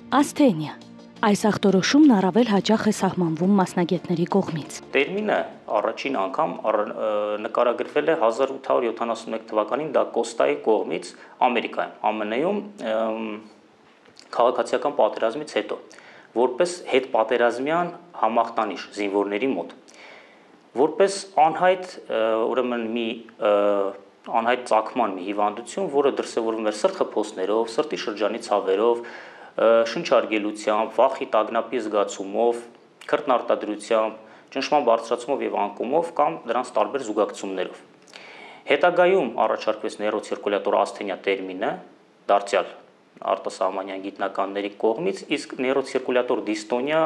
Ասթենիա։ Այս ախտորոշումն առավել հաճախ է սահմանվում մասնագետների կողմից։ Տերմինը առաջին անգամ նկարագրվել է 1871 թվականին դա Կոստայի կողմից Ամերիկայում, ԱՄՆ-ում քաղաքացիական պատերազմից հետո, որպես հետպատերազմյան համախտանիշ զինվորների մոտ, որպես անհայտ ուրեմն մի անհայտ ծագման մի հիվանդություն, որը դրսևորվում էր սրտխփոսներով, սրտի շրջանի ցավերով, շնչարգելությամբ, վախի տագնապի զգացումով, քրտնարտադրությամբ, ճնշման բարձրացումով եւ անկումով կամ դրանց տարբեր զուգակցություններով։ Հետագայում առաջարկվեց նեյրոցիրկուլյատոր ասթենիա տերմինը, դարձյալ արտասահմանյան գիտնականների կողմից, իսկ նեյրոցիրկուլյատոր դիստոնիա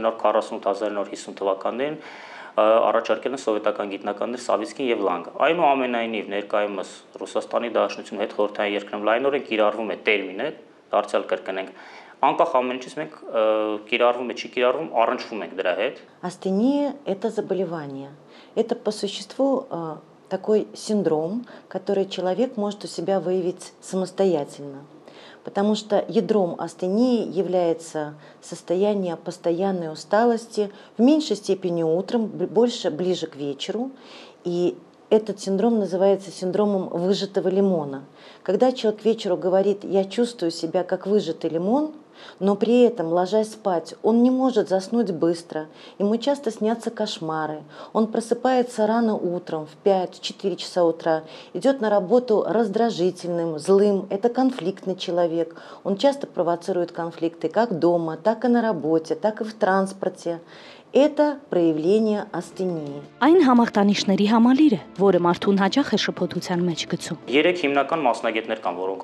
1948-1950 թվականներին առաջարկել են սովետական գիտնականներ Սավիցկին եւ Լանգը։ Այնուամենայնիվ ներկայումս Ռուսաստանի Դաշնությունում հետխորհրդային երկրներում լայնորեն կիրառվում է տերմինը, դարձյալ կրկնենք, անկախ ամեն ինչից մենք կիրառվում է, չի կիրառվում, առնչվում ենք դրա հետ։ Астения – это заболевание. Это по существу такой синдром, который человек может у себя выявить самостоятельно. Потому что ядром астении является состояние постоянной усталости, в меньшей степени утром, больше ближе к вечеру. И этот синдром называется синдромом выжатого лимона. Когда человек к вечеру говорит «я чувствую себя как выжатый лимон», но при этом, ложась спать, он не может заснуть быстро, ему часто снятся кошмары, он просыпается рано утром, в 5-4 часа утра, идет на работу раздражительным, злым, это конфликтный человек, он часто провоцирует конфликты как дома, так и на работе, так и в транспорте. Это проявление астении. Այն համախտանիշների համալիր է, որը մարդուն հաճախ է շփոթության մեջ գցում։ Երեք հիմնական մասնագետներ կան, որոնք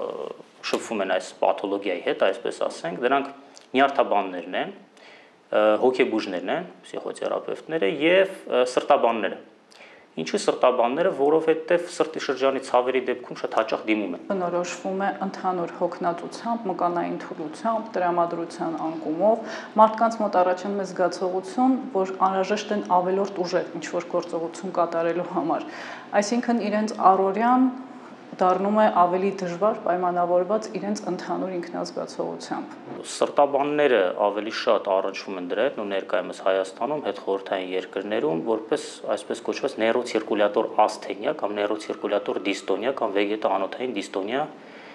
շփվում են այս պաթոլոգիայի հետ, այսպես ասենք, դրանք նյարդաբաններն են, հոգեբուժներն են, պսիխոթերապևտները եւ սրտաբանները։ Ինչու սրտաբանները, որովհետեւ սրտի շրջանի ցավերի դեպքում շատ հաճախ դիմում են։ Բնորոշվում է ընդհանուր հոգնածությամբ, մկանային թուլությամբ, տրամադրության անկումով, մարդկանց մոտ առաջանում է զգացողություն, որ անհրաժեշտ են ավելորդ ուժեր ինչ-որ գործողություն կատարելու համար։ Այսինքն իրենց առօրյան դառնում է ավելի դժվար պայմանավորված իրենց ընդհանուր ինքնազգացողությամբ։ Սրտաբանները ավելի շատ առնչվում են դրա հետ, ու ներկայումս Հայաստանում հետխորհրդային երկրներում որպես այսպես կոչված նեյրոցիրկուլյատոր ասթենիա կամ նեյրոցիրկուլյատոր դիստոնիա կամ վեգետոանոթային դիստոնիա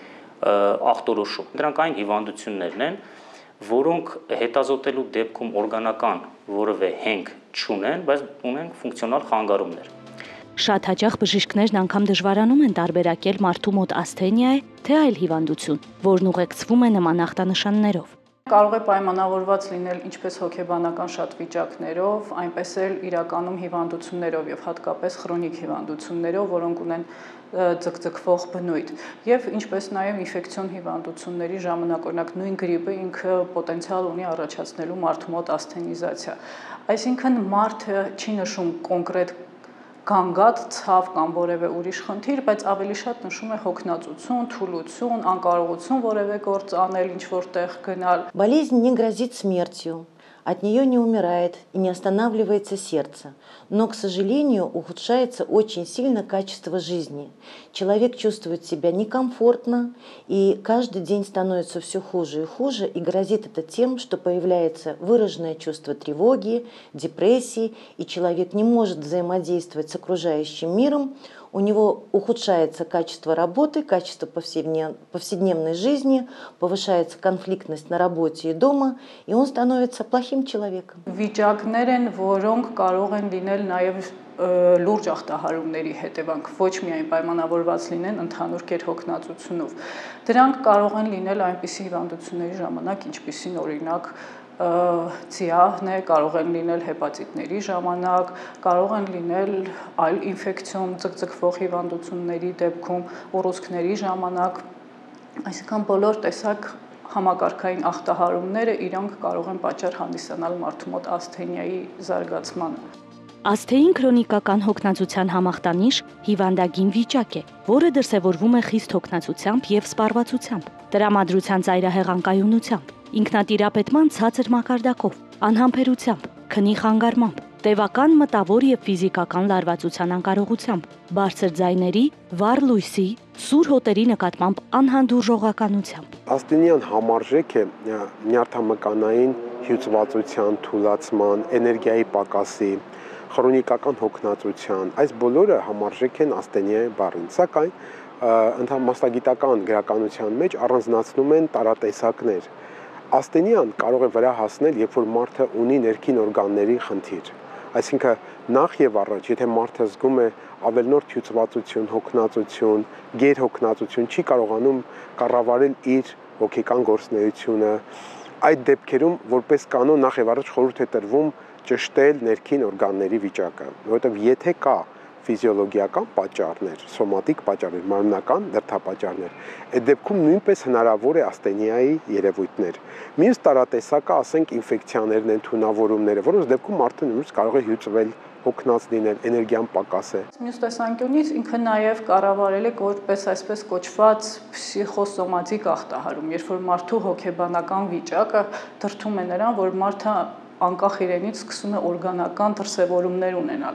ախտորոշում։ Դրանք այն հիվանդություններն են, որոնք հետազոտելու դեպքում օրգանական որևէ հենք չունեն, բայց ունեն ֆունկցիոնալ խանգարումներ։ Շատ հաճախ բժիշկներն անգամ դժվարանում են տարբերակել մարդու մոտ ասթենիա է, թե այլ հիվանդություն, որն ուղեկցվում է նման ախտանշաններով։ Կարող է պայմանավորված լինել ինչպես հոգեբանական շատ վիճակներով, այնպես էլ իրականում հիվանդություններով եւ հատկապես քրոնիկ հիվանդություններով, որոնք ունեն ձգձգվող բնույթ, եւ ինչպես նաեւ ինֆեկցիոն հիվանդությունների ժամանակ, օրինակ նույն գրիպը ինքը պոտենցիալ ունի առաջացնելու մարդու մոտ ասթենիզացիա։ Այսինքն մարդը չի նշում կոնկրետ գանգատ, ցավ կամ որևէ ուրիշ խնդիր, բայց ավելի շատ նշում է հոգնածություն, թուլություն, անկարողություն որևէ գործ անել, ինչ-որ տեղ գնալ։ Болезнь не грозит смертью, от нее не умирает и не останавливается сердце, но, к сожалению, ухудшается очень сильно качество жизни. Человек чувствует себя некомфортно, и каждый день становится все хуже и хуже, и грозит это тем, что появляется выраженное чувство тревоги, депрессии, и человек не может взаимодействовать с окружающим миром, у него ухудшается качество работы, качество повседневной жизни, повышается конфликтность на работе и дома, и он становится плохим человеком. Վիճակներ են, որոնք կարող են լինել նաև լուրջ ախտահարումների հետևանք, ոչ միայն պայմանավորված լինեն ընդհանուր գերհոգնածությունով։ Դրանք կարող են լինել այնպիսի հիվանդությունների ժամանակ, ինչպիսին օրինակ ցիահն է, կարող են լինել հեպատիտների ժամանակ, կարող են լինել այլ ինֆեկցիոն ձգձգվող հիվանդությունների դեպքում, ուռուցքների ժամանակ, այսինքն բոլոր տեսակ համակարգային ախտահարումները իրանք կարող են պատճառ հանդիսանալ մարդու մոտ ասթենիայի զարգացմանը։ Ասթեին քրոնիկական հոգնածության համախտանիշ հիվանդագին վիճակ է, որը դրսևորվում է խիստ հոգնածությամբ եւ սպառվածությամբ, տրամադրության ծայրահեղանկայունությամբ, ինքնատիրապետման ցածր մակարդակով, անհամբերությամբ, քնի խանգարմամբ, տևական մտավոր եւ ֆիզիկական լարվածության անկարողությամբ, բարձր ձայների, վառ լույսի, սուր հոտերի նկատմամբ անհանդուրժողականությամբ։ Աստենյան համարժեք է նյարդամկանային հյուծվածության, թուլացման, էներգիայի պակասի, քրոնիկական հոգնածության, այս բոլորը համարժեք են աստենիայի բառին, սակայն մասնագիտական գրականության մեջ առանձնացնում են տարատեսակներ։ Աստենիան կարող է վրա հասնել, երբ որ մարդը ունի ներքին օրգանների խնդիր։ Այսինքն նախ եւ առաջ, եթե մարդը զգում է ավելնորդ հյուծվածություն, հոգնածություն, գերհոգնածություն, չի կարողանում կառավարել իր հոգեկան գործունեությունը, այդ դեպքերում որպես կանոն նախ եւ առաջ խորհուրդ է տրվում ճշտել ներքին օրգանների վիճակը, որովհետեւ եթե կա ֆիզիոլոգիական պատճառներ, սոմատիկ պատճառներ, մարմնական դրդապատճառներ, այդ դեպքում նույնպես հնարավոր է աստենիայի երևույթներ։ Մյուս տարատեսակը, ասենք, ինֆեկցիաներն են, թունավորումները, որոնց դեպքում մարդը նույնիսկ կարող է հյուծվել, հոգնած լինել, էներգիան պակասել։ Մյուս տեսանկյունից ինքը նաև կառավարել է որպես այսպես կոչված փսիխոսոմատիկ ախտահարում, երբ որ մարդու հոգեբանական վիճակը դրդում է նրան, որ մարդը անկախ իրենից սկսում է օրգանական դրսևորումներ ունենալ,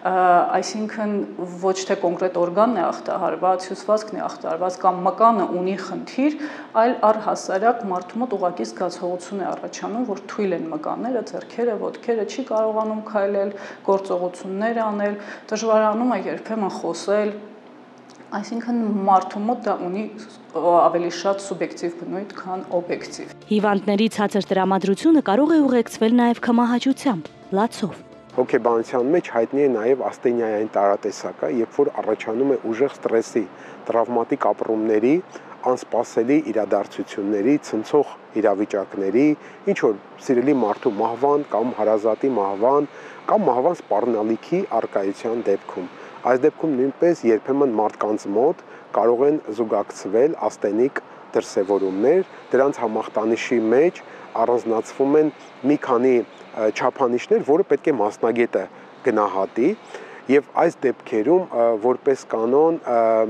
այսինքն ոչ թե կոնկրետ օրգանն է ախտահարված, հյուսվածքն է ախտահարված կամ մկանը ունի խնդիր, այլ առհասարակ մարդու մոտ ուղղակի զգացողություն է առաջանում, որ թույլ են մկանները, ձեռքերը, ոտքերը, չի կարողանում քայլել, գործողություններ անել, դժվարանում է երբեմն խոսել, այսինքն մարդու մոտ դա ունի ավելի շատ սուբյեկտիվ բնույթ, քան օբյեկտիվ։ Հիվանդների ցածր տրամադրությունը կարող է ուղեկցվել նաև քմահաճությամբ, լացով։ Հոգեբանության մեջ հայտնի է նաև աստենիային տարատեսակը, երբ որ առաջանում է ուժեղ ստրեսի, տրավմատիկ ապրումների, անսպասելի իրադարձությունների, ցնցող իրավիճակների, ինչ որ սիրելի մարդու մահվան կամ հարազատի մահվան կամ մահվան սպառնալիքի առկայության դեպքում։ Այս դեպքում նույնպես երբեմն մարդկանց մոտ կարող են զուգակցվել աստենիկ դրսևորումներ, դրանց համախտանիշի մեջ առանձնացվում են մի քանի չափանիշներ, որը պետք է մասնագետը գնահատի, եւ այս դեպքերում որպես կանոն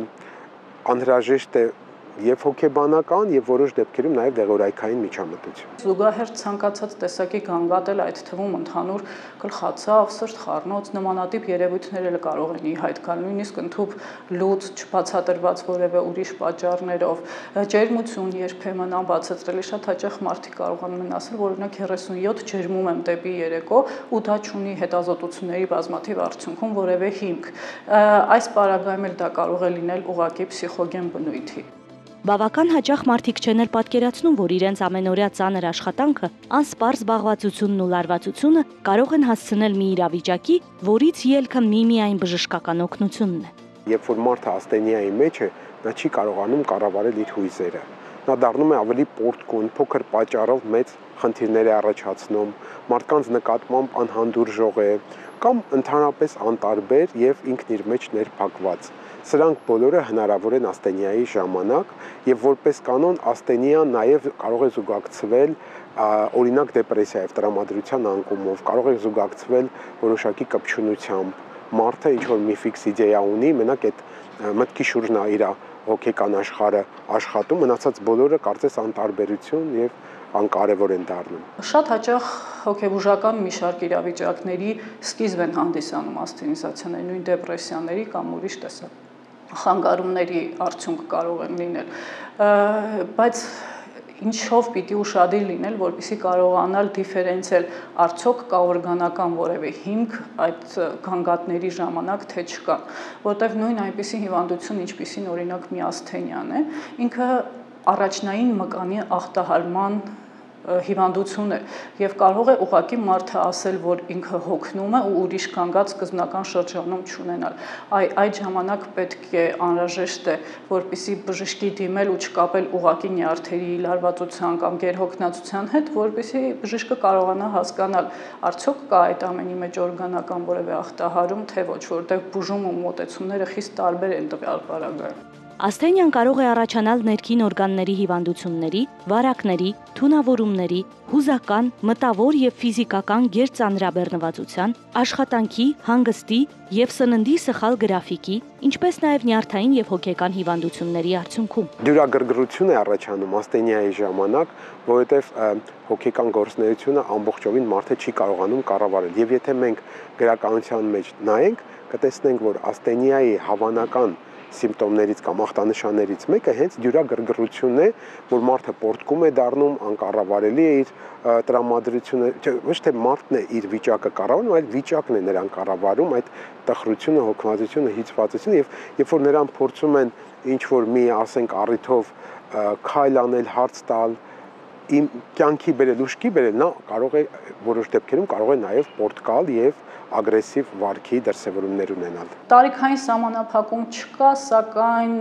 անհրաժեշտ է եւ հոգեբանական եւ որոշ դեպքերում նաեւ դեղորայքային միջամտություն։ Զուգահեռ ցանկացած տեսակի գանգատել այդ թվում ընդհանուր գլխացավ, սրտխառնոց նմանատիպ երևույթներ էլ կարող են ի հայտ գալ, նույնիսկ ընդհուպ լուծ, չբացատրված որևէ ուրիշ պատճառներով, ջերմություն երբեմն անբացատրելի, շատ հաճախ մարդիկ կարողանում են ասել, որ օրինակ 37 ջերմում եմ դեպի երեկո ու դա չունի հետազոտությունների բազմաթիվ արդյունքում որևէ հիմք։ Այս պարագայում էլ դա կարող է լինել ուղղակի փսիխոգեն բնույթի։ Բավական հաճախ մարդիկ չեն էլ պատկերացնում, որ իրենց ամենօրյա ծանր աշխատանքը, անսպառ զբաղվածությունն ու լարվածությունը կարող են հասցնել մի իրավիճակի, որից ելքը միմիայն բժշկական օգնությունն է։ Երբ որ մարդը աստենիայի մեջ է, նա չի կարողանում կառավարել իր հույզերը։ Նա դառնում է ավելի պորտկուն, փոքր պատճառով մեծ խնդիրներ է առաջացնում, մարդկանց նկատմամբ անհանդուրժող է կամ ընդհանրապես անտարբեր եւ ինքն իր մեջ ներփակված։ Սրանք բոլորը հնարավոր են աստենիայի ժամանակ եւ որպես կանոն աստենիան նաեւ կարող է զուգակցվել օրինակ դեպրեսիայով, տրամադրության անկումով, կարող է զուգակցվել որոշակի կպչունությամբ, մարդը ինչ որ մի ֆիքս իդեա ունի, մենակ այդ մտքի շուրջն է իր հոգեկան աշխարհը աշխատում, մնացած բոլորը կարծես անտարբերություն եւ անկարևոր են դառնում։ Շատ հաճախ հոգեբուժական մի շարք իրավիճակների սկիզբ են հանդիսանում ասթենիզացիաների, նույն դեպրեսիաների կամ ուրիշ տեսակ խանգարումների արդյունք կարող են լինել, բայց ինչով պիտի ուշադիր լինել, որպեսզի կարողանալ դիֆերենցիալ արդյոք կա օրգանական որևէ հիմք այդ գանգատների ժամանակ թե չկա, որտեղ նույն այնպիսի հիվանդություն, ինչպիսին օրինակ միասթենիան է, ինքը առաջնային մկանի ախտահարման հիվանդություն է եւ կարող է ուղղակի մարդը ասել, որ ինքը հոգնում է ու ուրիշ կանգած սկզբնական շրջանում չունենալ։ Այդ ժամանակ պետք է անհրաժեշտ է, որպեսզի բժշկի դիմել ու չկապել ուղղակի նյարդերի լարվածության կամ գերհոգնածության հետ, որպեսզի բժիշկը կարողանա հասկանալ, արդյոք կա այդ ամենի մեջ օրգանական որևէ ախտահարում, թե ոչ, որտեղ բուժում ու մոտեցումները խիստ տարբեր են տվյալ պարագայում։ Ասթենիան կարող է առաջանալ ներքին օրգանների հիվանդությունների, վարակների, թունավորումների, հուզական, մտավոր եւ ֆիզիկական գերծանրաբեռնվածության, աշխատանքի, հանգստի եւ սննդի սխալ գրաֆիկի, ինչպես նաեւ նյարդային եւ հոգեկան հիվանդությունների արդյունքում։ Դյուրագրգռություն է առաջանում ասթենիայի ժամանակ, որովհետեւ հոգեկան գործունեությունը ամբողջովին մարդը չի կարողանում կառավարել։ Եվ եթե մենք գրականության մեջ նայենք, կտեսնենք, որ ասթենիայի հավանական սիմպտոմներից կամ ախտանշաններից մեկը հենց դյուրագրգռությունն է, որ մարդը պոռթկում է դառնում, անկառավարելի է իր տրամադրությունը, ոչ թե մարդն է իր վիճակը կառավարում, այլ վիճակն է նրան կառավարում, այդ տխրությունը, հոգնածությունը, հիծվածությունը եւ երբ որ նրան փորձում են ինչ որ մի, ասենք, առիթով քայլ անել, հարց տալ, իմ կյանքի բերել, ուշքի բերել, նա կարող է որոշ դեպքերում կարող է նաեւ պոռթկալ եւ ագրեսիվ վարքի դրսևորումներ ունենալ։ Տարիքային սահմանափակում չկա, սակայն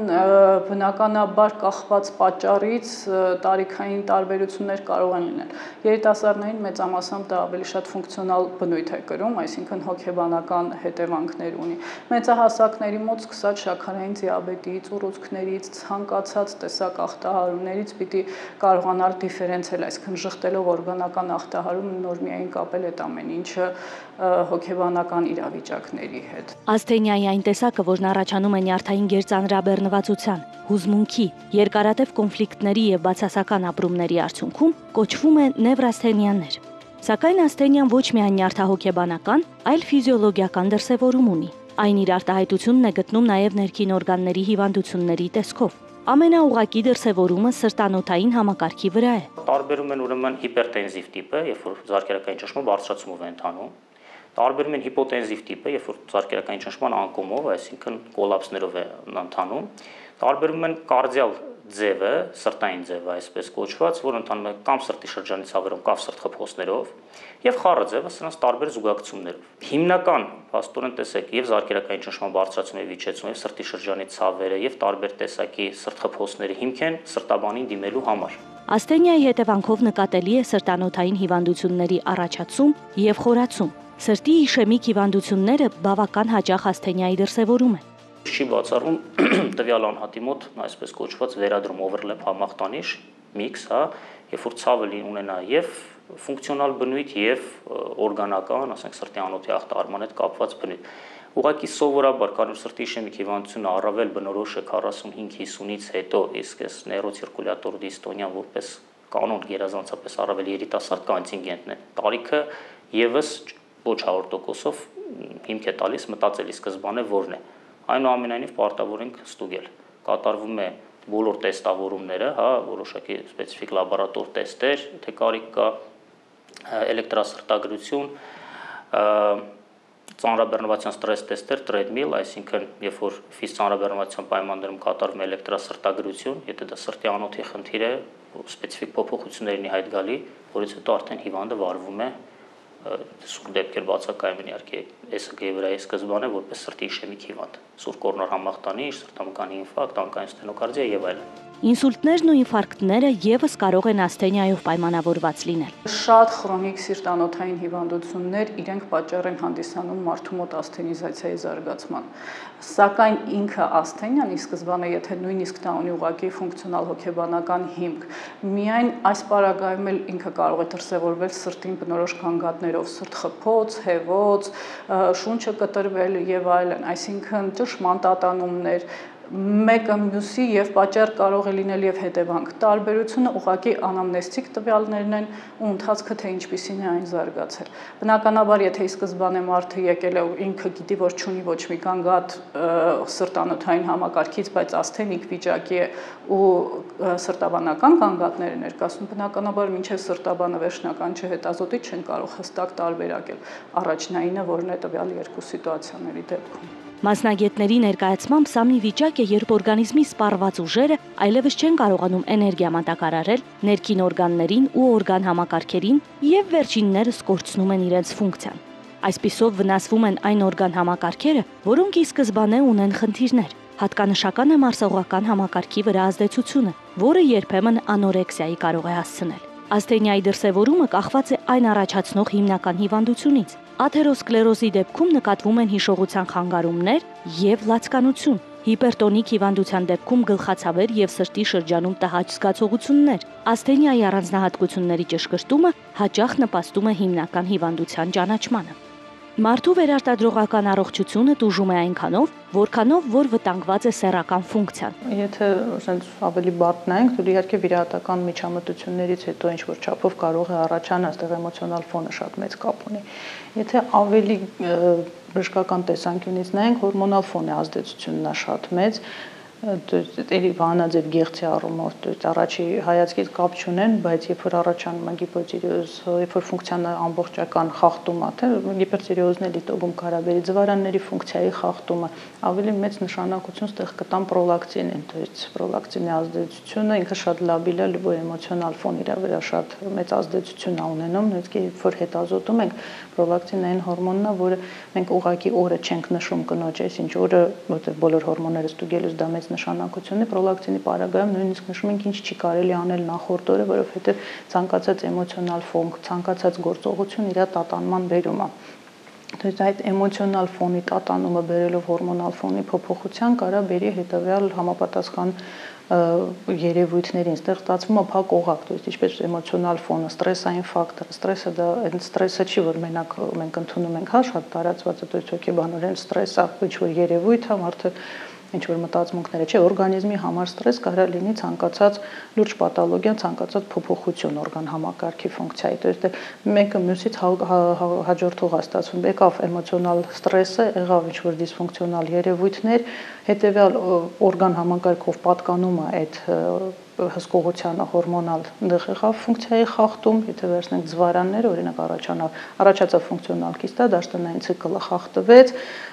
բնականաբար կախված պատճառից տարիքային տարբերություններ կարող են լինել։ Երիտասարդներին մեծամասամբ դա ավելի շատ ֆունկցիոնալ բնույթ է կրում, այսինքն հոգեբանական հետևանքներ ունի։ Մեծահասակների մոտ սկսած շաքարային դիաբետից, ուռուցքներից, ցանկացած տեսակ ախտահարումներից պիտի կարողանալ դիֆերենցիալ, այսինքն շղթելով օրգանական ախտահարումը նոր միայն կապել այդ ամեն ինչը հոգեբանական իրավիճակների հետ։ Ասթենիայի այն տեսակը, որն առաջանում է նյարդային գերծանրաբեռնվածության, հուզմունքի, երկարատև կոնֆլիկտների եւ բացասական ապրումների արդյունքում կոչվում է նևրասթենիաներ։ Սակայն ասթենիան ոչ միայն նյարդահոգեբանական, այլ ֆիզիոլոգիական դրսևորում ունի։ Այն իր արտահայտությունն է գտնում նաեւ ներքին օրգանների հիվանդությունների տեսքով։ Ամենաուղղակի դրսևորումը սրտանոթային համակարգի վրա է։ Տարբերում են ուրեմն հիպերտենզիվ տիպը, երբ որ զարկերակային ճնշումը բարձրացումով է ընթանում, տարբերում են հիպոտենզիվ տիպը, երբ որ զարկերակային ճնշման անկումով, այսինքն կոլապսներով է ընթանում, տարբերում են կարդիալ ձևը, սրտային ձևը, այսպես կոչված, որ ընթանում է կամ սրտի շրջանի ցավերով, կամ սրտխփոսներով, եւ խառը ձևը, սրանց տարբեր զուգակցություններով։ Հիմնական փաստորեն տեսեք եւ զարկերակային ճնշման բարձրացումը եւ իջեցումը, եւ սրտի շրջանի ցավերը եւ տարբեր տեսակի սրտխփոսները հիմք են սրտաբանին դիմելու համար։ Ասթենիայի հետևանքով նկատելի է սրտանոթային հիվանդությունների առաջացում եւ խորացում։ Սրտի իշեմիկ հիվանդությունները բավական հաճախ ասթենիայի դրսևորում են։ Չի բացառում տվյալ անհատի մոտ, այսպես կոչված վերադրում overlap համախտանիշ, mix, հա, երբ որ ցավը ունենա եւ ֆունկցիոնալ բնույթ եւ օրգանական, ասենք սրտի անոթի ախտահարման հետ կապված բնույթ։ Ուղղակի սովորաբար կանոն սրտի իշեմիկ հիվանդությունը առավել բնորոշ է 45-50-ից հետո, իսկ այս նեյրոցիրկուլյատոր դիստոնիան որպես կանոն գերազանցապես առավել երիտասարդ կոնտինգենտն է։ Տարիքը եւս ոչ 100%-ով հիմք է տալիս մտածելի սկզբանը որն է։ Այնուամենայնիվ պարտավոր ենք ստուգել։ Կատարվում է բոլոր տեստավորումները, հա, որոշակի սպეციფიկ լաբորատոր տեստեր, թե կարիք կա էլեկտրասրտագրություն, ծանրաբեռնվածության ստրես տեստեր, treadmill, այսինքն երբ որ ֆիզ ծանրաբեռնվածության պայմաններում կատարվում է էլեկտրասրտագրություն, եթե դա սրտի անոթի խնդիր է, սպეციფიկ փոփոխությունների հետ գալի, որից հետո արդեն հիվանդը վարվում է սուր դեպքեր բացակայում են իհարկե ESG-ի վրա սկզբանը որպես սրտի իշեմիկ հիվանդ, սուր կորոնար համախտանիշ, սրտամկանի ինֆարկտ, անկային ստենոկարդիա եւ այլն։ Ինսուլտներն ու ինֆարկտները եւս կարող են ասթենիայով պայմանավորված լինել։ Շատ քրոնիկ սիրտանոթային հիվանդություններ իրենք պատճառ են հանդիսանում մարդու մոտ ասթենիզացիայի զարգացման։ Սակայն ինքը ասթենիան ի սկզբանե, եթե նույնիսկ դա ունի ուղղակի ֆունկցիոնալ հոգեբանական հիմք, միայն այս պարագայում էլ ինքը կարող է դրսևորվել սրտին բնորոշ գանգատներով, սրտխփոց, հեվոց, շունչը կտրվել եւ այլն, այսինքն ճշմարտ տատանումներ, մեկը մյուսի եւ պատճառ կարող է լինել եւ հետևանք։ Տարբերությունը ուղղակի անամնեստիկ տվյալներն են ու ընթացքը թե ինչպիսին է այն զարգացել։ Բնականաբար, եթե ի սկզբանե մարդը եկել է ու ինքը գիտի, որ չունի ոչ մի գանգատ սրտանոթային համակարգից, բայց ասթենիկ վիճակի է ու սրտաբանական գանգատներ է ներկայացնում, բնականաբար մինչև սրտաբանը վերջնական չհետազոտի չեն կարող հստակ տարբերակել առաջնայինը որն է տվյալ երկու սիտուացիաների դեպքում։ Մասնագետների ներկայացմամբ սա մի վիճակ է, երբ օրգանիզմի սպառված ուժերը այլևս չեն կարողանում էներգիա մատակարարել ներքին օրգաններին ու օրգան համակարգերին եւ վերջիններս կորցնում են իրենց ֆունկցիան։ Այսպիսով վնասվում են այն օրգան համակարգերը, որոնք ի սկզբանե ունեն խնդիրներ։ Հատկանշական է մարսողական համակարգի վրա ազդեցությունը, որը երբեմն անորեքսիայի կարող է հասցնել։ Ասթենիայի դրսևորումը կախված է այն առաջացնող հիմնական հիվանդությունից։ Աթերոսկլերոզի դեպքում նկատվում են հիշողության խանգարումներ եւ լացկանություն։ Հիպերտոնիկ հիվանդության դեպքում գլխացավեր եւ սրտի շրջանում տհաճ զգացողություններ, ասթենիայի առանձնահատկությունների ճշգրտումը հաճախ նպաստում է հիմնական հիվանդության ճանաչմանը։ Մարդու վերարտադրողական առողջությունը տուժում է այնքանով, որքանով որ վտանգված է սեռական ֆունկցիան։ Եթե ասենց ավելի բարդ նայենք, դու իհարկե վիրահատական միջամտություններից հետո ինչ որ չափով կարող է առաջանալ, այստեղ էմոցիոնալ ֆոնը շատ մեծ կապ ունի։ Եթե ավելի բժշկական տեսանկյունից նայենք, հորմոնալ ֆոնի ազդեցությունն է շատ մեծ, դերի վանաձև գեղձի առումով, առաջի հայացքից կապ չունեն, բայց երբ որ առաջանում է գիպոթիրեոզ, երբ որ ֆունկցիոնալ ամբողջական խախտումը, թե հիպերթիրեոզն է դիտողում կարաբերի ձվարանների ֆունկցիայի խախտումը, ավելի մեծ նշանակություն ստեղ կտան պրոլակտինին, то есть պրոլակտինի ազդեցությունը ինքը շատ լաբիլ է լիբո էմոցիոնալ ֆոնի վրա շատ մեծ ազդեցություն է ունենում, նույնիսկ երբ որ հետազոտում ենք, պրոլակտինն այն հորմոնն է, որը մենք ուղղակի օրը չենք նշում կնոջ, այսինչ օրը, որտեղ բոլոր հորմոնները ստուգելուց դա մեծ նշանակություն է, պրոլակտինի պարագայում նույնիսկ նշում ենք ինչ չի կարելի անել նախորդ օրը, որովհետև ցանկացած էմոցիոնալ ֆոն, ցանկացած գործողություն իր տատանման բերում է։ То есть այդ էմոցիոնալ ֆոնի տատանումը բերելով հորմոնալ ֆոնի փոփոխության կարա բերի հետևյալ համապատասխան երևույթներին, ստեղ ստացվում է փակ օղակ, то есть ինչպես էմոցիոնալ ֆոնը, ստրեսային ֆակտորը, ստրեսը դա այն ստրեսը չի, որ մենակ մենք ընդունում ենք, հա, շատ տարածված է, то есть հոգեբանորեն ստրեսը ինչ որ երևույթ է, մարդը ինչ որ մտածմունքները, չէ, օրգանիզմի համար ստրես կարա լինի ցանկացած լուրջ պաթոլոգիա, ցանկացած փոփոխություն օրգան համակարգի ֆունկցիայի, то есть մեկը մյուսից հաջորդող է ստացվում, եկավ էմոցիոնալ ստրեսը, եղավ ինչ որ դիսֆունկցիոնալ երևույթներ, հետեւյալ օրգան համակարգով պատկանում է այդ հսկողությանը հորմոնալ եղավ ֆունկցիայի խախտում, եթե վերցնենք ձվարանները, օրինակ առաջացավ ֆունկցիոնալ կիստա, դաշտանային ցիկլը խախտվեց,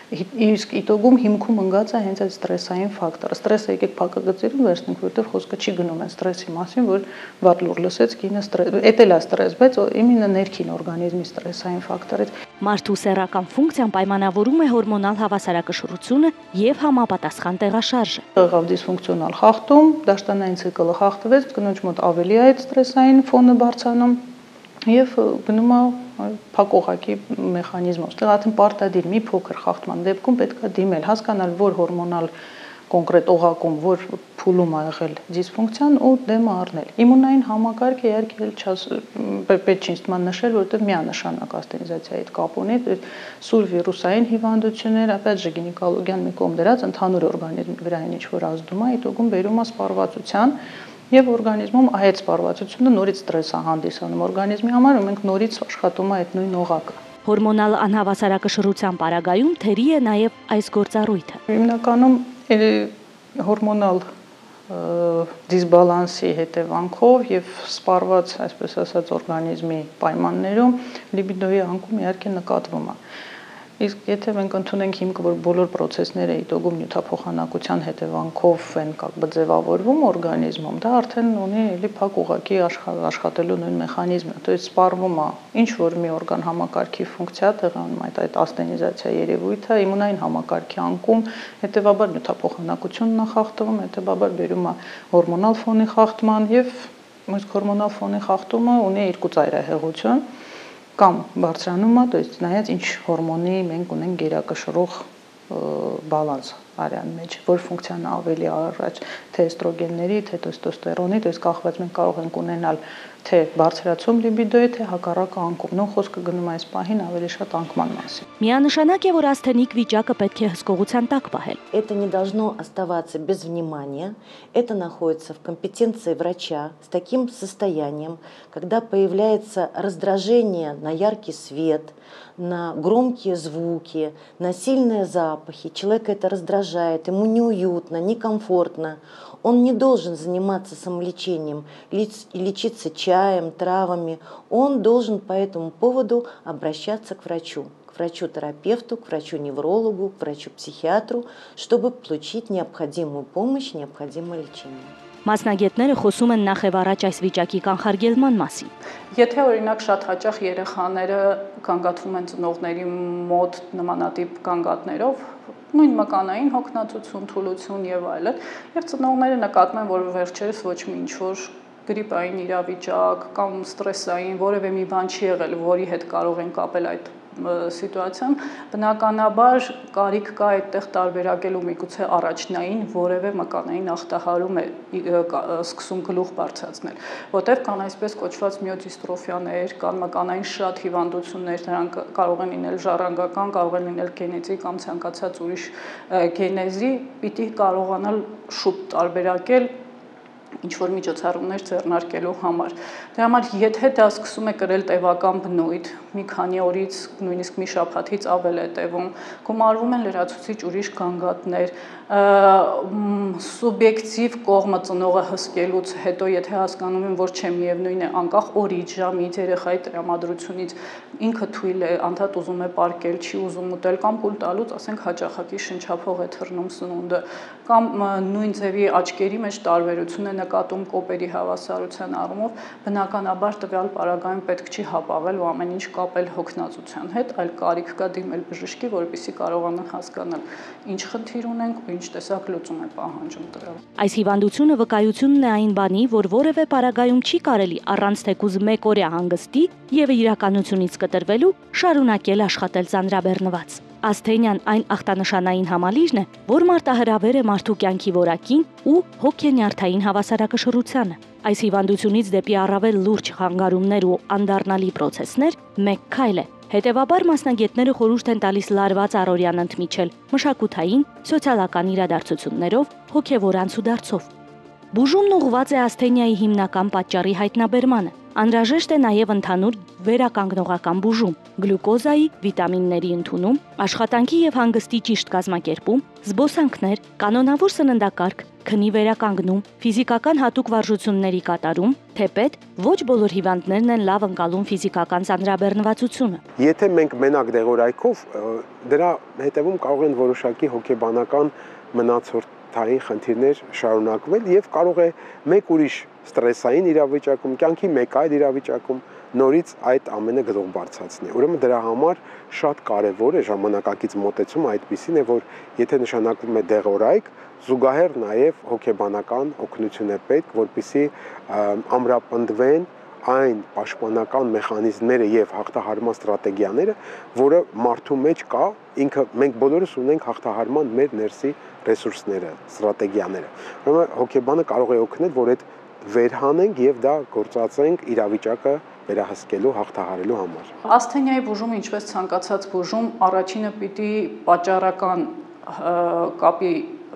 իսկ իտոգում հիմքում ընկած է հենց այդ ստրեսային ֆակտորը։ Ստրեսը եկեք փակագծերում վերցնենք, որտեղ խոսքը չի գնում այն ստրեսի մասին, որ վատ լուր լսեց կինը էտել է ստրես, բայց իմенно ներքին օրգանիզմի ստրեսային ֆակտորից։ Մարդու սեռական ֆունկցիան պայմանավորում է հորմոնալ հավասարակշռությունը եւ համապատասխան տեղաշարժը։ Եղավ դիսֆունկցիոնալ խախտում, դաշտանային ցիկլը խախտվեց, կնոջ մոտ ավելի է այդ ստրեսային ֆոնը բարձրանում եւ գնում է փակողակի մեխանիզմով։ Ստեղ արդեն պարտադիր մի փոքր խախտման դեպքում պետք է դիմել, հասկանալ, որ հորմոնալ կոնկրետ օղակում, որ փուլում ա եղել դիսֆունկցիան ու դեմը առնել։ Իմունային համակարգը իհարկե պետք չի ինձ նշել, որովհետև միանշանակ աստենիզացիայի հետ կապ ունի, սուր վիրուսային հիվանդություններ, опять же գինեկոլոգիան մի կողմ դրած ընդհանուր օրգանիզմի վրա ինչ որ ազդում է, իտոգում բերում է սպառվածության եւ օրգանիզմում այդ սպառվածությունը նորից ստրես է հանդիսանում օրգանիզմի համար ու մենք նորից աշխատում է այդ նույն օղակը։ Հորմոնալ անհավասարակշռության պարագայում թերի է նաեւ այս գործառույթը։ Հիմնականում հորմոնալ դիսբալանսի հետևանքով եւ սպառված, այսպես ասած, օրգանիզմի պայմաններում լիբիդոյի անկում իհարկե նկատվում է։ Իսկ եթե մենք ընդունենք հիմքը, որ բոլոր process-ները իտոգում նյութափոխանակության հետևանքով են ձևավորվում օրգանիզմում, դա արդեն ունի էլի փակ ուղղակի աշխատելու նույն մեխանիզմը, то есть սպառվում է ինչ որ մի օրգան համակարգի ֆունկցիա, տեղանում այդ աստենիզացիա երևույթը, իմունային համակարգի անկում, հետեւաբար նյութափոխանակությունն է խախտվում, հետեւաբար բերում է հորմոնալ ֆոնի խախտման եւ հորմոնալ ֆոնի խախտումը ունի երկու ծայրահեղություն կամ բարձրանում է, то есть նայած ինչ հորմոնի մենք ունենք գերակշռող բալանս արյան մեջ, որ ֆունկցիան ավելի առաջ թե էստրոգենների, թե տեստոստերոնի, то есть կախված մենք կարող ենք ունենալ թե բարձրացում լիբիդոյի, թե հակառակը անկում։ Նույն խոսքը գնում այս պահին ավելի շատ անկման մասին։ Միանշանակ է, որ ասթենիկ վիճակը պետք է հսկողության տակ պահել։ Это не должно оставаться без внимания. Это находится в компетенции врача с таким состоянием, когда появляется раздражение на яркий свет, на громкие звуки, на сильные запахи. Человека это раздражает, ему неуютно, некомфортно. Он не должен заниматься самолечением и лечиться чаем, травами. Он должен по этому поводу обращаться к врачу-терапевту, к врачу-неврологу, к врачу-психиатру, чтобы получить необходимую помощь, необходимое лечение. Մասնագետները խոսում են նախ եւ առաջ այս վիճակի կանխարգելման մասին։ Եթե օրինակ շատ հաճախ երեխաները կանգատվում են ծնողների մոտ նմանատիպ կանգատներով, նույն մկանային հոգնածություն, թուլություն եւ այլն, եւ ծնողները նկատում են, որ վերջերս ոչ մի ինչ-որ գրիպային իրավիճակ կամ ստրեսային որևէ մի բան չի եղել, որի հետ կարող են կապել այդ սիտուացիան, բնականաբար կարիք կա այդտեղ տարբերակելու միգուցե առաջնային որևէ մկանային ախտահարում է սկսում գլուխ բարձրացնել, որտեղ կան այսպես կոչված միոդիստրոֆիաներ, կան մկանային շատ հիվանդություններ, նրանք կարող են լինել ժառանգական, կարող են լինել գենետիկ կամ ցանկացած ուրիշ գենեզի, պիտի կարողանալ շուտ տարբերակել ինչ-որ միջոցառումներ ձեռնարկելու համար։ Դրա համար, եթե դա սկսում է կրել տևական բնույթ, մի քանի օրից, նույնիսկ մի շաբաթից ավել է տևում, գումարվում են լրացուցիչ ուրիշ գանգատներ, սուբյեկտիվ կողմը ծնողը հսկելուց հետո, եթե հասկանում են, որ չէ միևնույն է, անկախ օրից, ժամից, երեխայի տրամադրությունից, ինքը թույլ է, անդադ ուզում է պարկել, չի ուզում ուտել կամ փուլ տալուց, ասենք հաճախակի շնչափող է թռնում սնունդը, կամ նույն ձևի աչքերի մեջ տարբերություն է նկատում կոպերի հավասարության առումով, բնականաբար տվյալ պարագայում պետք չի հապաղել ու ամեն ինչ կապել հոգնածության հետ, այլ կարիք կա դիմել բժշկի, որպեսզի կարողանան հասկանալ ինչ խնդիր ունենք ու ինչ տեսակ լուծում է պահանջում տվել։ Այս հիվանդությունը վկայությունն է այն բանի, որ որևէ պարագայում չի կարելի առանց թեկուզ մեկօրյա հանգստի եւ իրականությունից կտրվելու շարունակել աշխատել ծանրաբեռնված։ Ասթենիան այն ախտանշանային համալիրն է, որ մարտահրավեր է մարդու կյանքի որակին ու հոգենյարդային հավասարակշռությանը։ Այս հիվանդությունից դեպի առավել լուրջ խանգարումներ ու անդառնալի պրոցեսներ մեկ քայլ է։ Հետևաբար մասնագետները խորհուրդ են տալիս լարված առօրյան ընդմիջել մշակութային, սոցիալական իրադարձություններով, հոգևոր անցուդարձով։ Բուժումն ուղղված է ասթենիայի հիմնական պատճառի հայտնաբերմանը։ Անհրաժեշտ է նաև ընդհանուր վերականգնողական բուժում, գլյուկոզայի, վիտամինների ընդունում, աշխատանքի եւ հանգստի ճիշտ կազմակերպում, զբոսանքներ, կանոնավոր սննդակարգ, քնի վերականգնում, ֆիզիկական հատուկ վարժությունների կատարում, թեպետ ոչ բոլոր հիվանդներն են լավ ընկալում ֆիզիկական ծանրաբեռնվածությունը։ Եթե մենք մենակ դեղորայքով, դրա հետևում կարող են որոշակի հոգեբանական մնացորդային խնդիրներ շարունակվել եւ կարող է մեկ ուրիշ ստրեսային իրավիճակում, կյանքի մեկ այլ իրավիճակում նորից այդ ամենը գլուխ բարձրացնի։ Ուրեմն դրա համար շատ կարևոր է ժամանակակից մոտեցումը այդպիսին է, որ եթե նշանակվում է դեղորայք, զուգահեռ նաև հոգեբանական օգնություն է պետք, որպեսզի ամրապնդվեն այն պաշտպանական մեխանիզմները եւ հաղթահարման ստրատեգիաները, որը մարդու մեջ կա, ինքը մենք բոլորս ունենք հաղթահարման մեր ներսի ռեսուրսները, ստրատեգիաները։ Ուրեմն հոգեբանը կարող է օգնել, որ այդ վերհանենք եւ դա գործածենք իրավիճակը վերահսկելու, հաղթահարելու համար։ Ասթենիայի բուժումը, ինչպես ցանկացած բուժում, առաջինը պիտի պատճառական կապի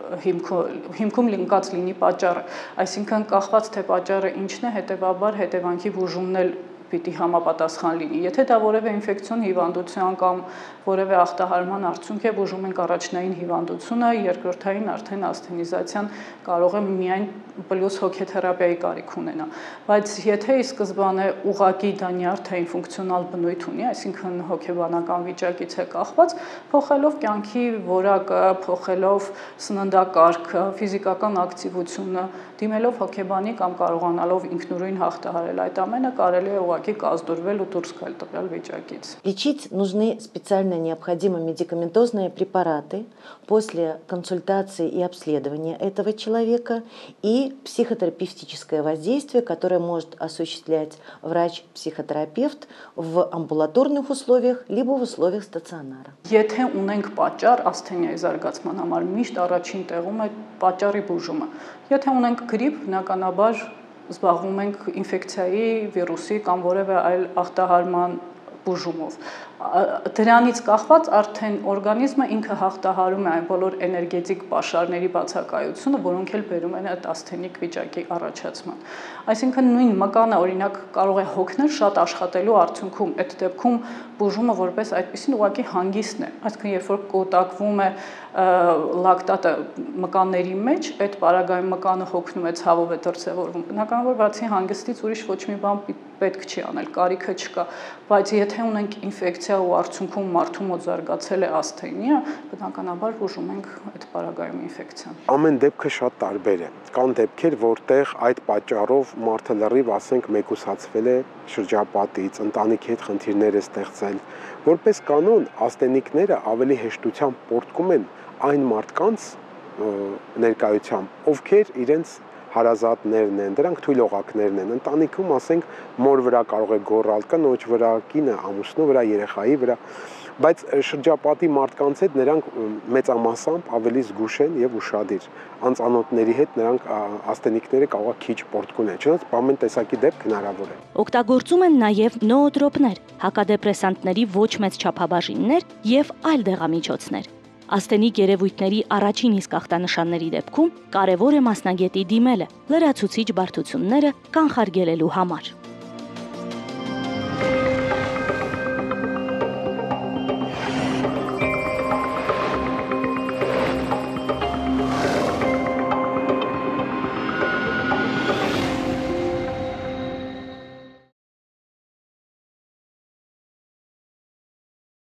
հիմքում լինկած լինի պատճառը, այսինքն կախված թե պատճառը ինչն է, հետևաբար հետևանքի բուժումն էլ պիտի համապատասխան լինի։ Եթե դա որևէ ինֆեկցիոն հիվանդության կամ որևէ ախտահարման արդյունք է, բուժում ենք առաջնային հիվանդությունը, երկրորդային արդեն ասթենիզացիան կարող է միայն պլյուս հոգեթերապիայի կարիք ունենա։ Բայց եթե ի սկզբանե ուղղակի դա նյարդային ֆունկցիոնալ բնույթ ունի, այսինքն հոգեբանական վիճակից է կախված, փոխելով կյանքի որակը, փոխելով սննդակարգը, физикական ակտիվությունը, դիմելով հոգեբանի կամ կարողանալով ինքնուրույն հաղթահարել այդ ամենը, կարելի է ուղղակի կազդուրվել ու դուրս գալ տվյալ վիճակից։ Лечить нужны специально необходимые медикаментозные препараты после консультации и обследования этого человека и психотерапевтическое воздействие, которое может осуществлять врач-психотерапевт в амбулаторных условиях либо в условиях стационара. Եթե ունենք պատճառ ասթենիայի զարգացման համար, միշտ առաջին տեղում է պատճառի բուժումը։ Եթե ունենք գրիպ, բնականաբար զբաղվում ենք ինֆեկցիայի, վիրուսի կամ որևէ այլ ախտահարման բուժումով։ Դրանից կախված արդեն օրգանիզմը ինքը հաղթահարում է այն բոլոր էներգետիկ պաշարների բացակայությունը, որոնք էլ բերում են այդ ասթենիկ վիճակի առաջացման։ Այսինքն նույն մկանը օրինակ կարող է հոգնել շատ աշխատելու արդյունքում, այդ դեպքում բուժումը որպես այդպեսին ուղղակի հանգիստն է, այսինքն երբ որ կուտակվում է լակտատը մկանների մեջ, այդ պարագայում մկանը հոգնում է, ցավով է դրսևորվում։ Բնականաբար բացի հանգստից ուրիշ ոչ մի բան պետք չի անել, կարիքը չկա, բայց եթե ունենք ինֆեկցիա ու արդյունքում մարդու մոտ զարգացել է ասթենիա, բնականաբար բուժում ենք այդ պարագայում ինֆեկցիան։ Ամեն դեպքը շատ տարբեր է։ Կան դեպքեր, որտեղ այդ պատճառով մարդը լրիվ, ասենք, մեկուսացվել է շրջապատից, ընտանիքի հետ խնդիրներ է ստեղծել։ Որպես կանոն, ասթենիկները ավելի հեշտությամբ պոռթկում են այն մարդկանց ներկայությամբ, ովքեր իրենց հարազատներն են, դրանք թույլ օղակներն են։ Ընտանիքում, ասենք, մոր վրա կարող է գոռալ, կնոջ վրա, կինը ամուսնու վրա, երեխայի վրա, բայց շրջապատի մարդկանց հետ նրանք մեծամասամբ ավելի զգուշ են եւ ուշադիր։ Անծանոթների հետ նրանք աստենիկները կարող է քիչ պորտկուն են, չնայած ամեն տեսակի դեպք հնարավոր է։ Օգտագործում են նաև նոոտրոպներ, հակադեպրեսանտների ոչ մեծ չափաբաժիններ եւ այլ դեղամիջոցներ։ Աստենիկ երևույթների առաջին իսկ ախտանշանների դեպքում կարևոր է մասնագետի դիմելը լրացուցիչ բարդությունները կանխարգելելու համար։